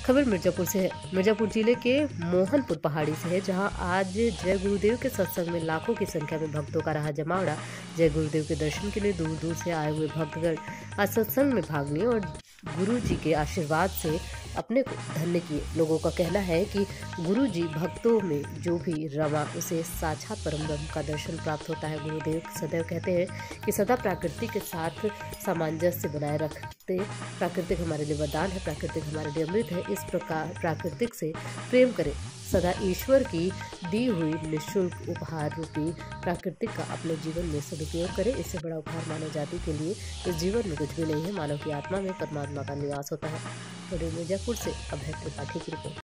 खबर मिर्जापुर से है। मिर्जापुर जिले के मोहनपुर पहाड़ी से है, जहां आज जय गुरुदेव के सत्संग में लाखों की संख्या में भक्तों का रहा जमावड़ा। जय गुरुदेव के दर्शन के लिए दूर दूर से आए हुए भक्तगण आज सत्संग में भाग लिए और गुरु जी के आशीर्वाद से अपने को धन्य किए। लोगों का कहना है कि गुरु जी भक्तों में जो भी रमा उसे साक्षात परम ब्रह्म का दर्शन प्राप्त होता है। गुरुदेव सदैव कहते हैं कि सदा प्रकृति के साथ सामंजस्य बनाए रखते। प्राकृतिक हमारे लिए वरदान है, प्राकृतिक हमारे लिए अमृत है। इस प्रकार प्राकृतिक से प्रेम करें, सदा ईश्वर की दी हुई निःशुल्क उपहार रूपी प्राकृतिक का अपने जीवन में सदुपयोग करें। इससे बड़ा उपहार मानव जाति के लिए इस जीवन में कुछ भी नहीं है। मानव की आत्मा में परमात्मा का निवास होता है। मिर्जापुर से अभय त्रिपाठी की रिपोर्ट।